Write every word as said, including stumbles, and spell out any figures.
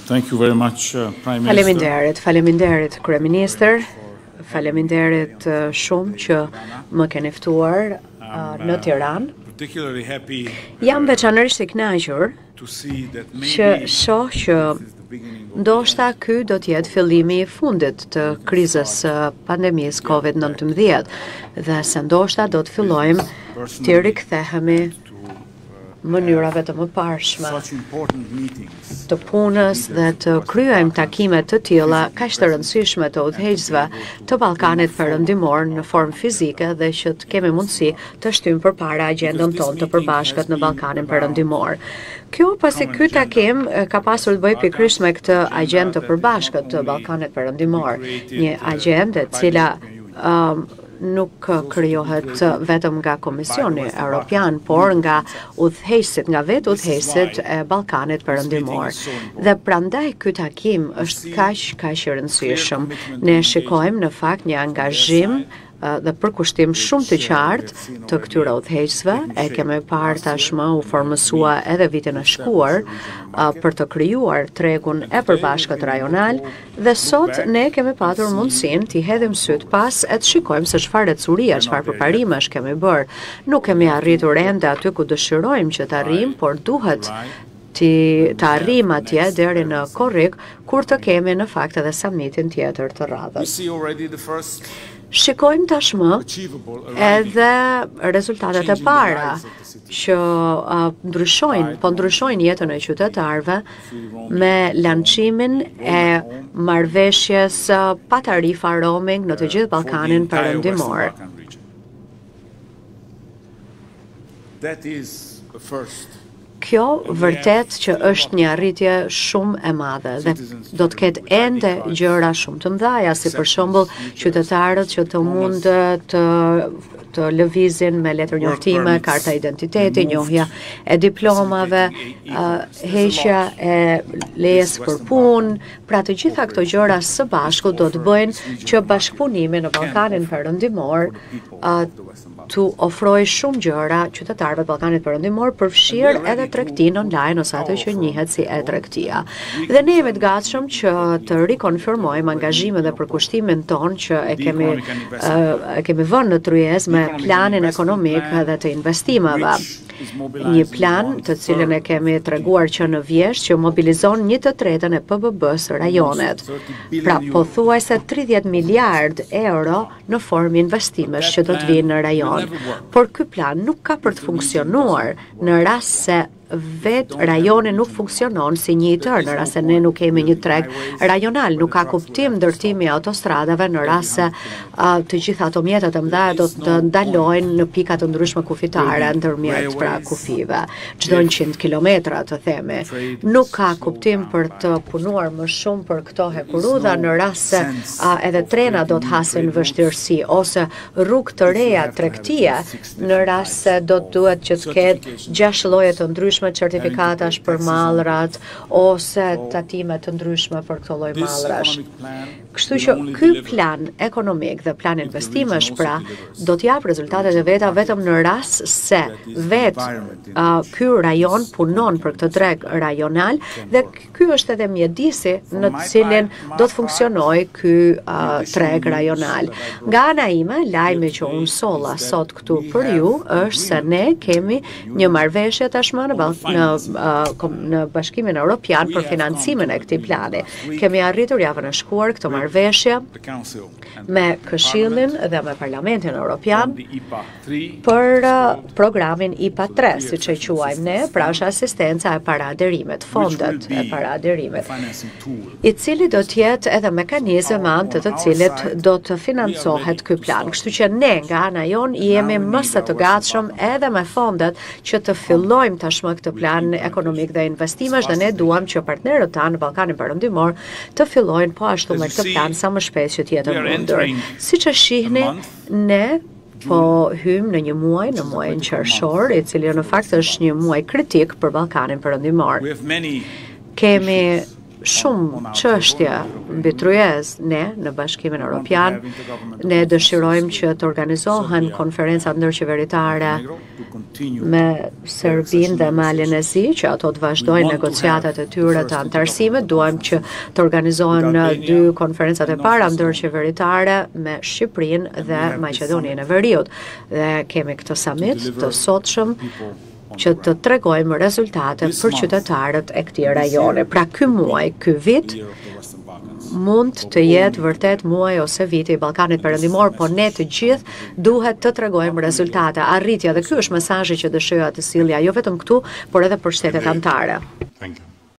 thank you very much, uh, Prime Minister. Faleminderit, faleminderit Kryeministër, faleminderit uh, shumë që më keni ftuar uh, në Tiranë. Particularly happy Jam veçanërisht i kënaqur to see that që maybe shoh që ndoshta ky do të jetë fillimi i fundit të krizës së pandemisë COVID nineteen dhe se ndoshta do të fillojmë të rikthehemi mënyrave të mëparshme such important meetings të punës dhe të kryejmë takime të tilla kaq të rëndësishme të udhëheqësve të Ballkanit Perëndimor në formë fizike dhe që të kemi mundësi të shtyjmë përpara agjendën tonë të përbashkët në Ballkanin Perëndimor. Kjo pasi ky takim ka pasur të bëjë pikërisht me këtë agjendë të përbashkët të Ballkanit Perëndimor, një agjendë e cila um, nuk krijohet vetëm nga Komisioni Evropian, por nga udhëheqësit, nga vetë udhëheqësit e Ballkanit Perëndimor. Dhe prandaj ky takim është kaq kaq i rëndësishëm. Ne shikojmë në fakt një angazhim dhe përkushtim shumë të qartë të këtyre udhëheqësve. E kemi parë tashmë u formësua edhe vitin e shkuar uh, për të krijuar tregun e përbashkët rajonal dhe sot ne kemi patur mundësinë të hedhim syt pas e të shikojmë se çfarë ecuria, çfarë përparimesh kemi bërë. Nuk kemi arritur ende aty ku dëshirojmë që të arrijmë, por duhet të të arrijmë atje deri në korrik kur të kemi në fakt edhe summitin tjetër të radhës. Shikojmë tashmë edhe rezultatet e para që uh, ndryshojnë, po ndryshojnë jetën e qytetarëve me lançimin e marrëveshjes uh, pa tarifa roaming në të gjithë Ballkanin Perëndimor. That is the first. Kjo vërtet që është një arritje shumë e madhe dhe do të ketë ende gjëra shumë të mëdha, si për shembull qytetarët që të mund të të lëvizin me letër njoftime, karta identiteti, njohja e diplomave, uh, heqja e lejes për punë. Pra të gjitha këto gjëra së bashku do të bëjnë që bashkëpunimi në Ballkanin Perëndimor uh, të ofrojë shumë gjëra qytetarëve të Ballkanit Perëndimor, përfshirë edhe tregtinë online ose atë që njihet si e-tregtia. Dhe ne jemi të gatshëm që të rikonfirmojmë angazhimin dhe përkushtimin ton që e kemi uh, e kemi vënë në tryezë me planin ekonomik dhe të investimeve. Një plan të cilën e kemi treguar që në vjesht që mobilizon një të tretën e P B B-s rajonet. Pra pothuajse tridhjetë miliard euro në formë investimesh që do të vinë në rajon. Por ky plan nuk ka për të funksionuar në rast se vetë rajoni nuk funksionon si një i tërë, në rast se ne nuk kemi një treg rajonal, nuk ka kuptim ndërtimi i autostradave në rast se uh, të gjitha ato mjetet e mëdha do të ndalojnë në pika të ndryshme kufitare ndërmjet pra kufive, çdo njëqind kilometra të themi. Nuk ka kuptim për të punuar më shumë për këto hekurudha në rast se uh, edhe trena do të hasin vështirësi ose rrugë të reja tregtie në rast se do të duhet që të ketë gjashtë lloje të ndryshme certifikatash për mallrat ose tatime të ndryshme për këto lloj mallrash. Kështu që ky plan ekonomik dhe plan investimesh pra do të jap rezultatet e veta vetëm në rast se vetë uh, ky rajon punon për këtë dreg rajonal dhe ky është edhe mjedisi në të cilin do të funksionojë ky uh, treg rajonal. Nga ana ime, lajmi që unë solla sot këtu për ju është se ne kemi një marrëveshje tashmë në në, uh, në Bashkimin Evropian për financimin e këtij plani. Kemi arritur javën e shkuar këtë marrëveshje me Këshillin dhe me Parlamentin Evropian për uh, programin I P A tre, siç e quajmë ne, pra është asistenca e paraaderimit, fondet e paraaderimit, i cili do të jetë edhe mekanizëm me anë të të cilit do të financohet ky plan. Kështu që ne nga ana jon jemi më së të gatshëm edhe me fondet që të fillojmë tashmë këtë plan ekonomik dhe investimesh dhe ne duam që partnerët tanë në Ballkanin Perëndimor të fillojnë po ashtu me këtë plan sa më shpejt që të jetë mundur. Siç e shihni, ne po hymë në një muaj, në muajin qershor, i cili në fakt është një muaj kritik për Ballkanin Perëndimor. Kemi shumë çështje mbi tryezë. Ne në Bashkimin Evropian ne dëshirojmë që të organizohen konferenca ndërqeveritare me Serbinë dhe Malin e Zi, që ato të vazhdojnë negociatat e tyre të antarësimit. Duam që të organizohen dy konferencat e para ndërqeveritare me Shqipërinë dhe Maqedoninë e Veriut. Dhe kemi këtë summit të sotshëm që të tregojmë rezultatet për qytetarët e këtij rajoni. Pra ky muaj, ky vit mund të jetë vërtet muaj ose viti i Ballkanit Perëndimor, por ne të gjithë duhet të tregojmë rezultate, arritje, dhe ky është mesazhi që dëshira të sillja jo vetëm këtu, por edhe për shtetet anëtare.